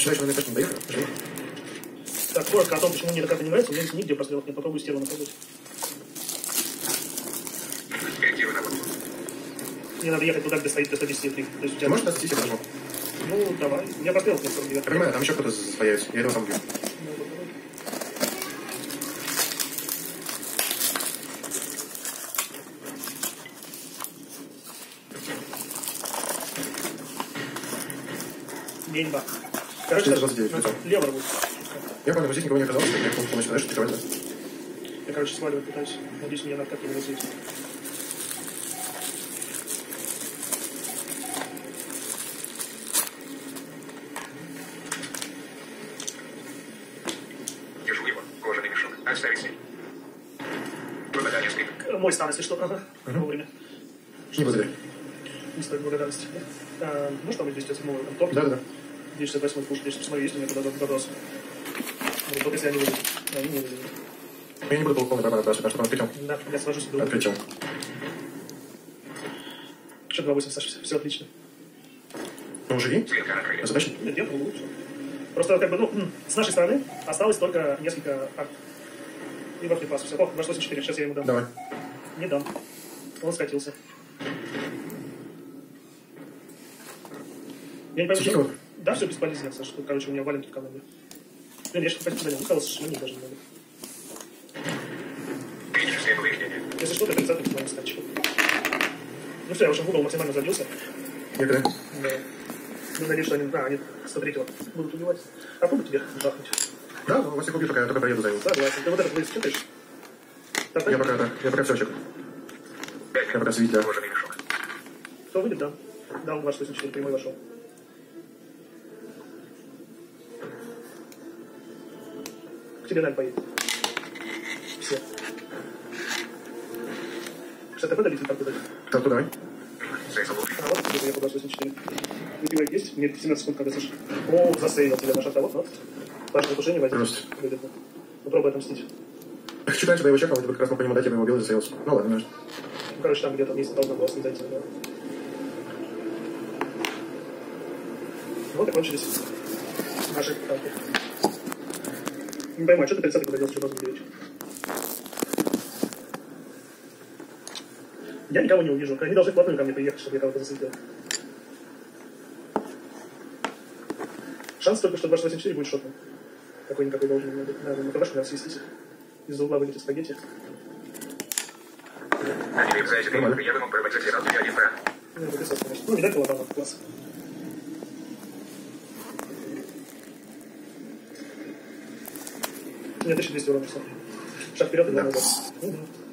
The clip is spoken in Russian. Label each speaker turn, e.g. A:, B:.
A: Считаю, что мы, конечно, не доехали. Живи.
B: Так, коротко о том, почему мне эта карта не нравится, у меня здесь нигде прострелов нет. Попробую стерву напробовать. Мне надо ехать туда, где стоит Т-110-3. То есть у тебя...
A: Может, нас здесь я подожму?
B: Ну, давай. У меня прострелов нет 49.
A: Я понимаю, там еще кто-то появится. Я этого сам бью.
B: Деньба. Короче,
A: 29,
B: лево работает.
A: Я понял, здесь никого не оказалось, я полностью начинаешь атаковать, да?
B: Я, короче, сваливать пытаюсь. Надеюсь, меня на откатке не разъедет.
C: Держу его. Кожаный мешок. Отставить снег. Благодаря несколько.
B: Мой стан, если что. Ага. Вовремя.
A: Не благодаря.
B: Не стоит благодарности. Ну что, мы здесь седьмого там топ?
A: Да.
B: 268 пушки. Если посмотри, есть у меня туда добрался. Вот только если они выйдут. Они не выйдут.
A: Я не буду полный права отбрасывать, потому что он открытел.
B: Да, я сложусь в другую.
A: Открытел.
B: Что 2.8, Саша, все отлично.
A: Ну, живи.
C: Свинка на крыле.
A: Задача.
B: Нет, я лучше. Просто, как бы, ну, с нашей стороны осталось только несколько арт. И во флипас. Все. О, 284, сейчас я ему дам.
A: Давай.
B: Не дам. Он скатился. Я не пойму,
A: Слушай,
B: что...
A: вот.
B: Да, все бесполезно, Саша. Тут, короче, у меня валим тут команды. Блин, я сейчас пойду за ним. Ну, колосс, мне даже не надо.
C: Критическое повреждение.
B: Если что, то 30-й моим скачку. Ну все, я уже в угол максимально забился.
A: Я когда?
B: Да. Ну, надеюсь, что они, они 103-го будут убивать. А попробуй тебе жахнуть.
A: Да, ну, вас всех убью, пока я только проеду за ним.
B: Согласен. Ты вот этот выезд читаешь?
A: Я пока все чекаю. Я пока свидетель.
C: Кожаный мешок.
B: Кто выйдет, да? Да, он 284, прямой вошел. К тебе, Наль, поедет. Все. 60 ТП добить или так дать?
A: Так, давай.
B: А вот тебе я по 284. Выпивает есть? Мне 17 секунд, когда слышишь. О, засейвил тебя наш автовод, вот. Ваше потушение возьми.
A: Просто.
B: Выгодно. Попробуй отомстить.
A: Хочу дальше, я его чекал, ты бы как раз мог по нему дать, я бы его убил и засеялся. Ну ладно, знаешь.
B: Ну, короче, там где-то вниз должно было снизойти. Да. Вот и кончились наши танки. Не пойму, а что ты 30-й куда делал, что должен делать? Я никого не увижу. Они должны вплотную ко мне приехать, чтобы я кого-то засветил. Шанс только, что 284 будет шотным. Какой-никакой должен быть. Надо на КВшку надо свестись их. Из-за угла вылетит спагетти.
C: Надеюсь, за эти 3 минуты я бы мог пробовать сразу 1 прав.
B: Ну, это писать, конечно. Ну, видать, колобана. Класс. У меня 1200 урона. Шаг вперед и два назад.